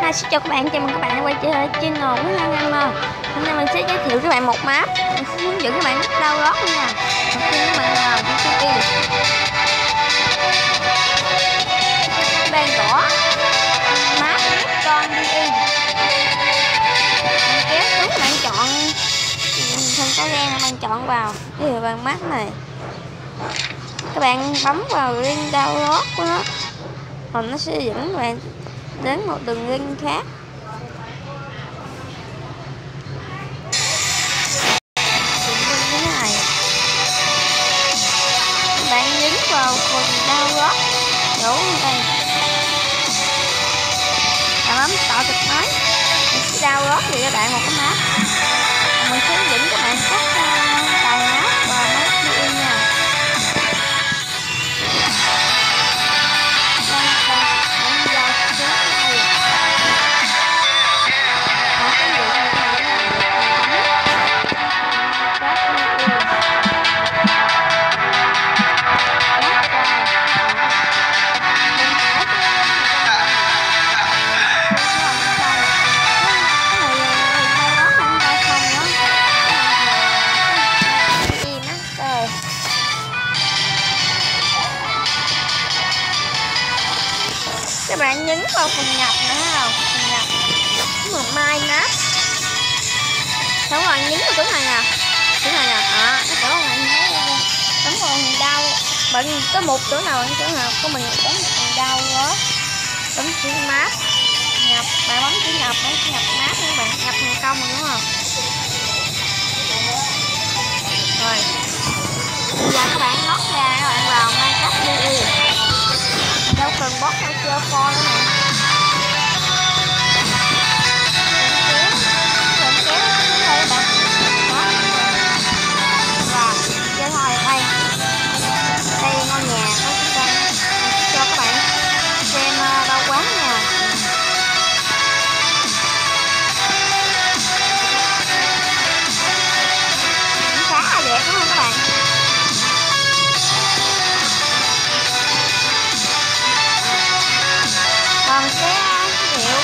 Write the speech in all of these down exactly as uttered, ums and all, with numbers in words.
Hi, xin chào các bạn, chào mừng các bạn đã quay trở lại channel của Hân Gamer. Hôm nay mình sẽ giới thiệu các bạn một map, mình sẽ hướng dẫn các bạn bắt download luôn nha. Đầu tiên các bạn vào vê tê i, các bạn gõ map con đê i, bạn kéo xuống, các bạn chọn thân cá đen, các bạn chọn vào cái là bạn map này, các bạn bấm vào link download của nó, còn nó sẽ dẫn các bạn đến một đường link khác. Đường link như thế này, bạn nhấn vào phần download chỗ đây, bạn bấm tạo thực máy, mình sẽ download thì cho bạn một cái map, mình sẽ hướng dẫn các bạn cách uh, cài map và map đê i nha. Các bạn nhấn vào phần nhập nữa không? Phần nhập một mai map. Đúng rồi, nhấn vào chỗ này nè. Chỗ này nè, à, cái chỗ này bấm vào phần đau. Bạn có một chỗ nào chỗ nào có mình bấm phần đau đó. Bấm chữ map. Nhập, bạn bấm chữ nhập, bấm chữ nhập map các bạn, nhập thành công rồi đúng không? Rồi. Bây giờ các bạn lót ra, các bạn vào Minecraft đê i. Đâu cần bot đâu chơi phone nữa nè. Kéo, kéo, kéo đây bạn. Đó. Và chơi thôi đây. Đây ngôi nhà của chúng ta. Cho các bạn xem đâu quán nha. Khá là đẹp đúng không các bạn? Còn sẽ giới thiệu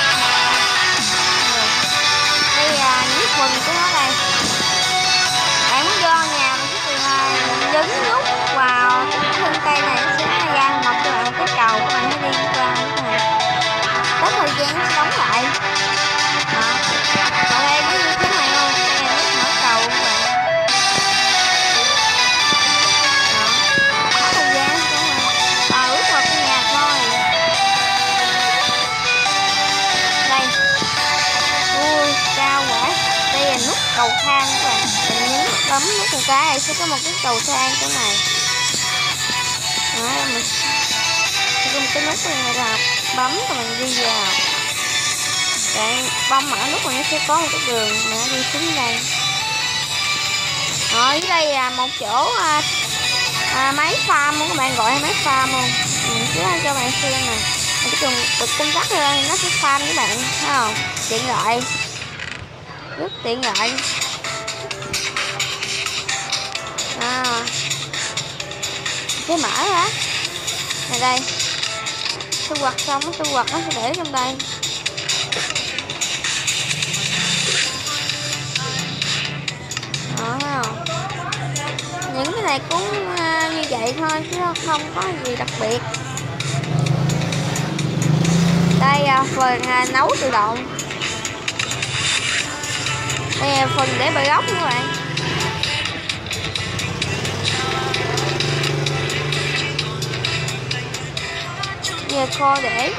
đây là những phần của nó đây. Bạn muốn vô nhà mình chỉ cần nhấn nút vào thân cây này, nó sẽ ra mọc cho bạn một cái cầu, các bạn hãy đi qua cái này, tới thời gian nó sẽ đóng lại. Đó. Còn đây nó như thế này luôn, đây là nút mở cầu các bạn. Đó. Tới thời gian và bước vào cái nhà thôi. Ui, cao quá. Đây là nút cầu thang các bạn. Mình nhấn bấm nút một cái sẽ có một cái cầu thang chỗ này. Đó, mình sẽ có một cái nút này là bấm và mình đi vào. Bạn bấm mở nút và nó sẽ có một cái đường mà nó đi xuống đây. Ở dưới đây là một chỗ à, à, máy farm luôn, các bạn gọi là máy farm luôn. Mình sẽ cho bạn xem nè. Mình chỉ cần bật công tắc lên nó sẽ farm với bạn, thấy không? Tiện lợi, rất tiện lợi. À, cái mở hả? Này đây, thu hoạch xong nó thu hoạch nó sẽ để trong đây. Đó, thấy không? Những cái này cũng uh, như vậy thôi chứ không có gì đặc biệt. Đây là phần à, nấu tự động. Đây là phần để bờ góc các bạn. Giờ kho để.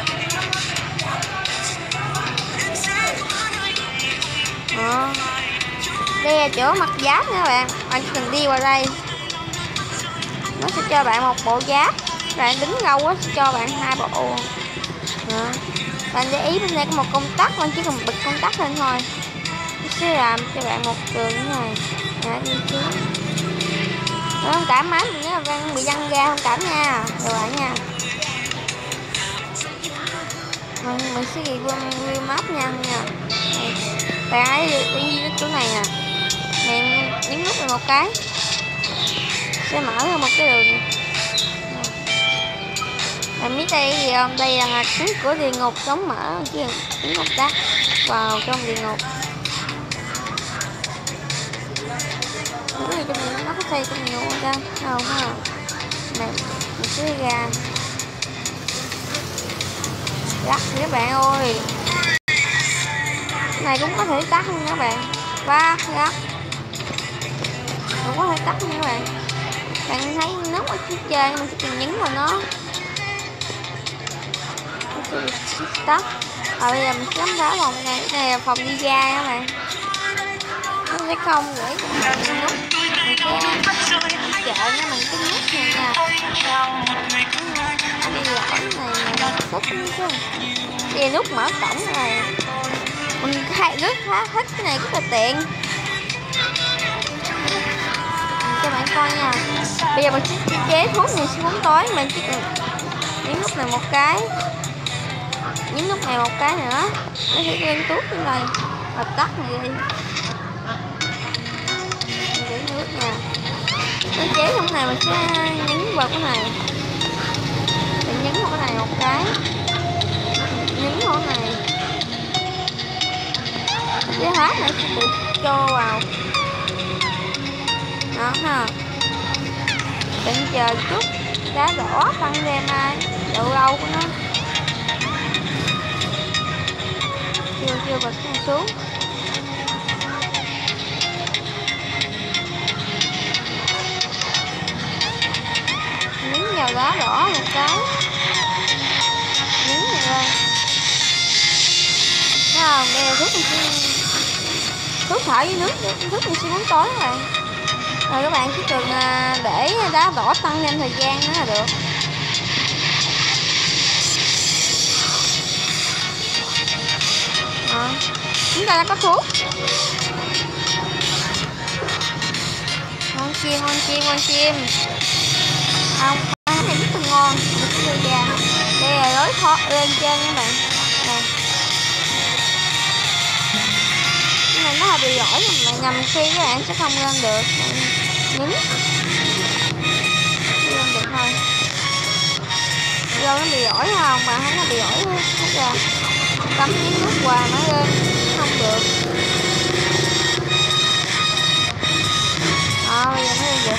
Đó. Đây là chỗ mặt giáp nha các bạn. Bạn chỉ cần đi qua đây, nó sẽ cho bạn một bộ giáp. Bạn đứng lâu quá sẽ cho bạn hai bộ. Đó. Bạn để ý bên đây có một công tắc, bạn chỉ cần bật công tắc lên thôi, nó sẽ làm cho bạn một đường như này. Đó, đi xuống. Đó, không cảm máy mình nếu mà bị văng ra không cảm nha, rồi bạn nha. Mình, mình sẽ ghi view map nha nha. Này, bạn hãy tự nhiên cái chỗ này nè, mình nhấn nút vào một cái sẽ mở ra một cái đường. Bạn biết đây cái gì không? Đây là cánh cửa địa ngục đóng mở chứ địa ngục tắt vào trong địa ngục. Cái gì trong này nó có xây trong địa ngục đâu không ha? Mày mình cứ ra gắt các bạn ơi, cái này cũng có thể tắt luôn các bạn. Ba gắt cũng có thể tắt luôn các bạn. Bạn thấy nút ở phía trên mình chỉ cần nhấn vào nó tắt. À, bây giờ mình sẽ khám phá phòng này. Cái này là phòng đi ra các bạn. Nó sẽ không gửi cho mình nút. Mình sẽ đi chợ nó mình cái nút này nha. Đi lỗi này mình thích chứ. Đây nút mở cổng này. Mình hay rất khá thích cái này rất là tiện. Cho bạn coi nha. Bây giờ mình sẽ chế thuốc này xuống bóng tối. Mình chỉ cần nhấn nút này một cái, nhấn nút này một cái nữa, nó sẽ lên tuốt trên đây và tắt này đi. Mình để nước nha. Nó chế trong này mình sẽ nhấn vào cái này. Mình nhấn vào cái này một cái, nhấn vào cái này. Cái hết này sẽ bị cho vào. Đó ha. Bạn chờ chút đá đỏ tăng lên ai độ lâu của nó. Chưa chưa bật nó xuống. Nhấn vào đá đỏ một cái, nhấn này lên. Thấy không? Đây là thuốc mình sẽ thuốc thở với nước, thuốc mình sẽ bóng tối các bạn. Rồi các bạn chỉ cần để đá đỏ tăng thêm thời gian nữa là được. Đó. Chúng ta đã có thuốc. Ngon chim, ngon chim, ngon chim. Không, cái này rất là ngon. Đây là đây là lối thoát lên trên các bạn. Này. Cái này nó hơi bị lỗi mà nhầm khi các bạn sẽ không lên được. Nhấn lên được thôi. Vô nó bị lỗi không? Mà thấy nó bị lỗi hết ra. Cắm nhấn nút qua nó lên không được. Đó, bây giờ nó lên được.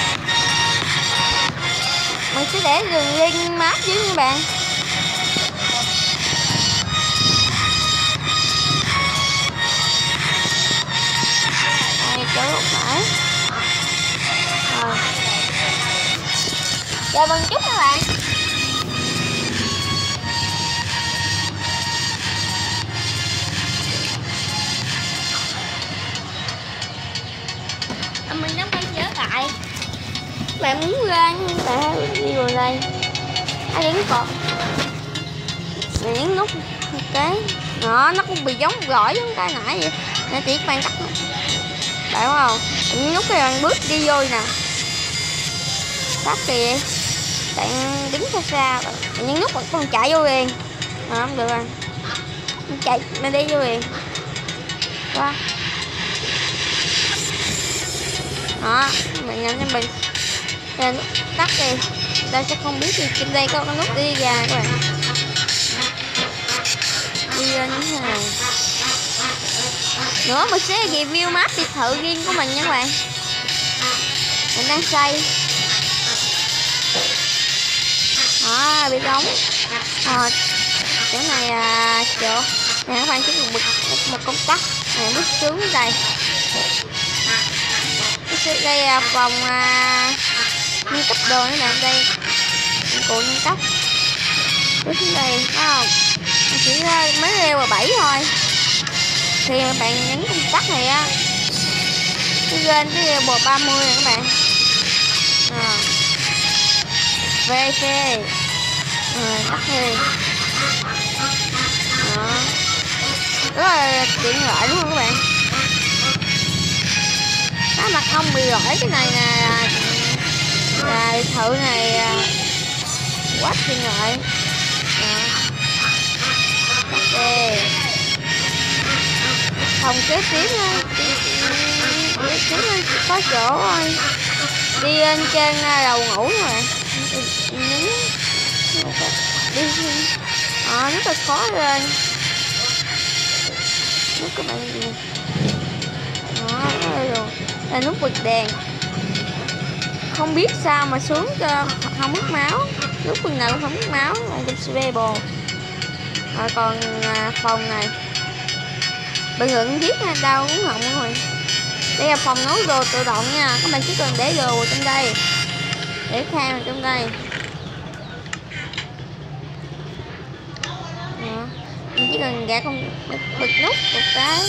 Mình sẽ để đường link map dưới nha bạn. Đây, chỗ lúc nãy. Rồi. Chào mừng chúc các bạn. Mình đã quay trở lại. Các bạn muốn ra tại hai đi vào đây. Ai nhấn cột. Mình nhấn nút một cái. Đó, nó cũng bị giống gỏi giống cái nãy vậy. Nãy chị các bạn tắt nó. Bạn đúng không? Mình nhấn nút cái bạn bước đi vô nè. Tắt kìa. Bạn đứng xa xa. Bạn nhấn nút bạn còn chạy vô liền. Đó, không được rồi. Mình chạy, mình đi vô liền. Đó. Đó, mình nhấn cho mình lên tắt đi. Đây sẽ không biết gì trên đây có cái nút đi ra các bạn. Đi lên như thế này. Nữa mình sẽ review map biệt thự riêng của mình nha các bạn. Mình đang xây. Đó, bị đóng. À, chỗ này là chỗ này các bạn chỉ cần một, một công tắc này bước xuống đây. Đây là phòng à, nâng cấp đồ nữa nè, đây cụ nâng cấp. Bước xuống đây phải không? Chỉ mới leo vào bảy thôi. Thì bạn nhấn công tắc này á, cái lên cái level ba mươi này các bạn. À. vê xê. Rồi tắt đi. Đó. Rất là tiện lợi đúng không các bạn? Đó, mà không bị lỗi cái này nè là biệt thự này quá tiện lợi. Ok. Phòng kế tiếp kế tiếp có chỗ thôi. Đi lên trên lầu ngủ rồi. Nhấn đi. Ờ, rất là khó lên. Nút các bạn gì? Đó, đây rồi. Đây nút bật đèn. Không biết sao mà xuống cho không mất máu. Nút phần nào cũng không mất máu. Là trong survival. Rồi còn à, phòng này. Bạn ngưỡng viết nha, đau uống họng rồi. Đây là phòng nấu đồ tự động nha. Các bạn chỉ cần để đồ trong đây. Để khang trong đây. Đó. Mình chỉ cần gạt con bật, bật nút một cái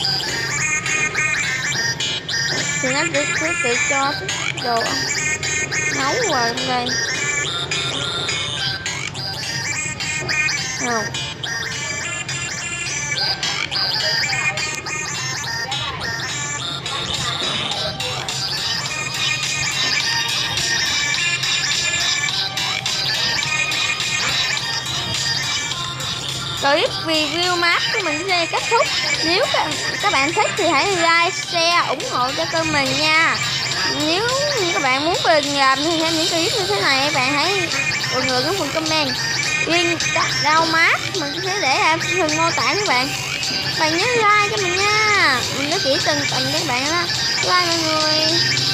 thì nó sẽ tự, tự cho đồ nấu vào trong đây. Không. Clip review map của mình đến đây kết thúc. Nếu các bạn thích thì hãy like, share, ủng hộ cho kênh mình nha. Nếu như các bạn muốn mình làm thêm những clip như thế này, các bạn hãy mọi người trong phần comment link đau map mình sẽ để ở phần mô tả các bạn. Bạn nhớ like cho mình nha. Mình có chỉ từng từng các bạn đó. Like mọi người.